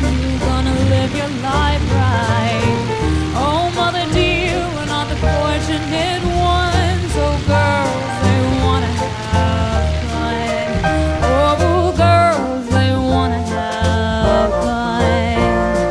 you gonna live your life right? Oh, mother dear, we're not the fortunate ones. Oh, girls, they wanna have fun. Oh, girls, they wanna have fun.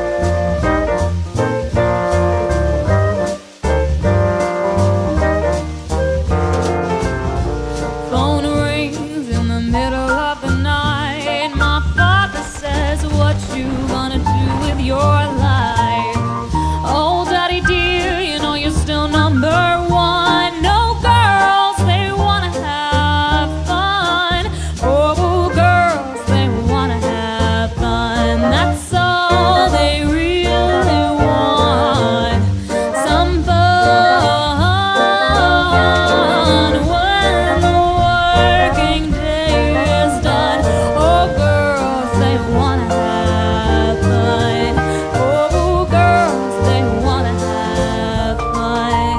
Phone rings in the middle of the night. My father says, what you gonna do with your life? Oh, daddy dear, you know you're still number one. No, girls, they wanna have fun. Oh, girls, they wanna have fun. That's all they really want. Some fun when the working day is done. Oh, girls, they wanna have fun. Oh, girls, they wanna have fun.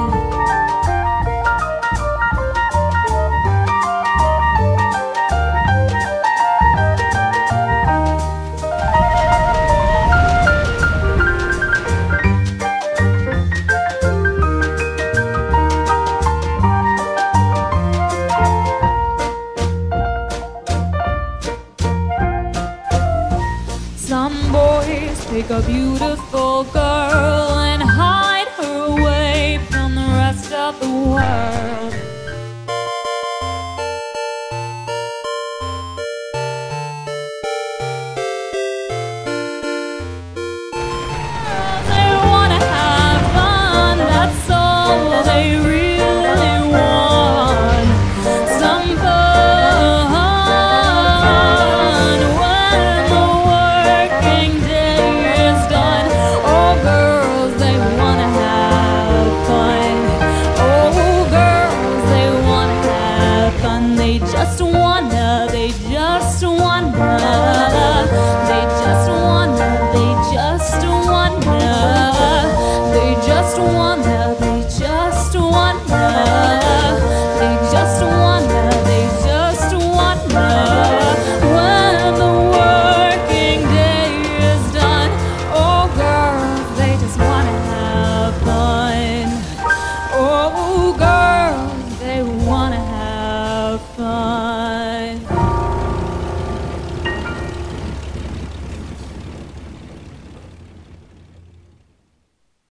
Some boys take a beautiful girl and hide her away from the rest of the world.